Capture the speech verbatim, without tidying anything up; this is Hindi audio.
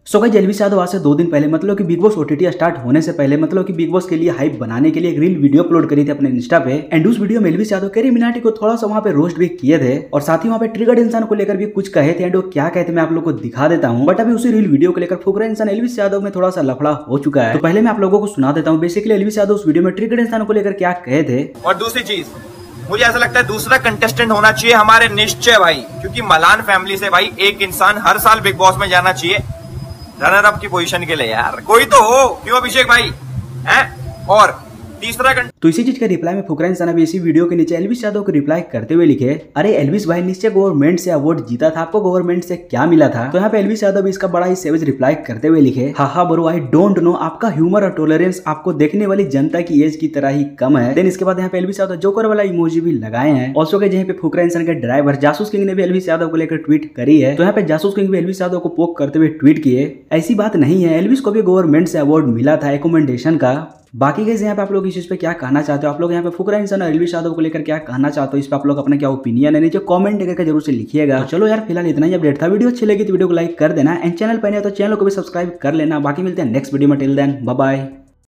सो गाइस एलवीस यादव आज से दो दिन पहले मतलब कि बिग बॉस ओटीटी स्टार्ट होने से पहले मतलब कि बिग बॉस के लिए हाइप बनाने के लिए एक रील वीडियो अपलोड करी थी अपने इंस्टा पे। एंड उस वीडियो में एलवीस यादव कैरी मिनाटी को थोड़ा सा वहाँ पे रोस्ट भी किए थे और साथ ही वहाँ पे ट्रिगर्ड इंसान को लेकर भी कुछ कहे थे। एंड वो क्या कहते मैं आप लोग को दिखा देता हूँ। बट अभी उसी रील वीडियो को लेकर फुकरा इंसान एलवीस यादव में थोड़ा सा लफड़ा हो चुका है। तो पहले मैं आप लोगों को सुना देता हूँ बेसिकली एलवीस यादव उस वीडियो में ट्रिगर्ड इंसान को लेकर क्या कहे थे। और दूसरी चीज मुझे ऐसा लगता है दूसरा कंटेस्टेंट होना चाहिए हमारे निश्चय भाई, क्योंकि मलान फैमिली से भाई एक इंसान हर साल बिग बॉस में जाना चाहिए रनर अप की पोजीशन के लिए। यार कोई तो हो, क्यों अभिषेक भाई हैं? और तीसरा तो इसी चीज के रिप्लाई में फुकरा इंसान अभी इसी वीडियो के नीचे एलवीस यादव को रिप्लाई करते हुए लिखे, अरे एलवीस भाई निश्चय गवर्नमेंट से अवार्ड जीता था, आपको गवर्नमेंट से क्या मिला था? तो यहाँ पे एलवीस यादव इसका बड़ा ही सेवेज रिप्लाई करते हुए लिखे, हा हा ब्रो आई डोंट नो, आपका ह्यूमर और टॉलरेंस आपको देखने वाली जनता की एज की तरह ही कम है। देन इसके बाद यहाँ पे एलवीस यादव जोकर वाला इमोजी भी लगाए हैं। ऑल्सो के जहाँ पे फुकरा इंसान के ड्राइवर जासूस किंग ने भी एलवीस यादव को लेकर ट्वीट करी है। तो यहाँ पे जासूस किंग भी एलवीस यादव को पोक करते हुए ट्वीट किए, ऐसी बात नहीं है, एलवीस को भी गवर्नमेंट से अवार्ड मिला था रिकमेंडेशन का। बाकी गाइस यहाँ पे आप लोग इस चीज पे क्या कहना चाहते हो? आप लोग यहाँ पे फुकरा इंसान और एलवीस यादव को लेकर क्या कहना चाहते हो? इस पे आप लोग अपना क्या ओपिनियन है नीचे कमेंट करके जरूर से लिखिएगा। तो चलो यार फिलहाल इतना ही अपडेट था। वीडियो अच्छी लगी तो वीडियो को लाइक कर देना एंड चैनल पर नए हो तो चैनल को भी सब्सक्राइब कर लेना। बाकी मिलते हैं नेक्स्ट वीडियो में, टिल देन बाय बाय।